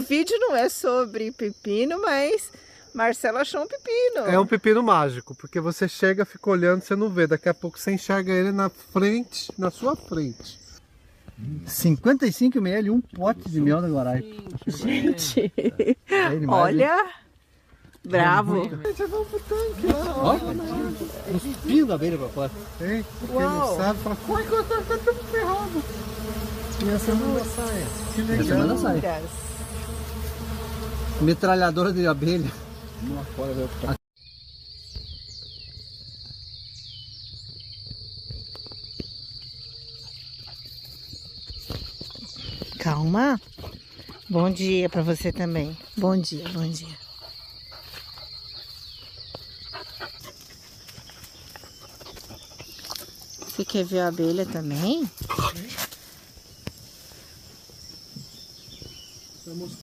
vídeo não é sobre pepino, mas Marcelo achou um pepino. É um pepino mágico, porque você chega, fica olhando, você não vê. Daqui a pouco você enxerga ele na frente, na sua frente. 55 ml, um pote de mel da Guarai. Gente, demais, olha, bravo. Gente, vamos pro tanque lá. Olha, os pinos da abelha pra fora. Tem, porque Uau. não sabe, fala, como é que eu tô tão ferrado? E a semana saia. Que legal. semana sai. Olha, Metralhadora de abelha. Uma fora, velho. calma. Bom dia pra você também. Bom dia, bom dia. Você quer ver a abelha também?